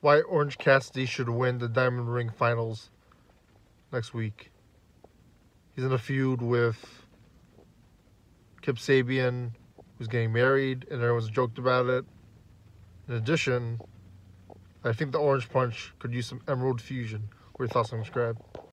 why Orange Cassidy should win the Diamond Ring Finals next week. He's in a feud with Kip Sabian, who's getting married, and everyone's joked about it. In addition, I think the Orange Punch could use some Emerald Fusion. What are your thoughts on subscribe?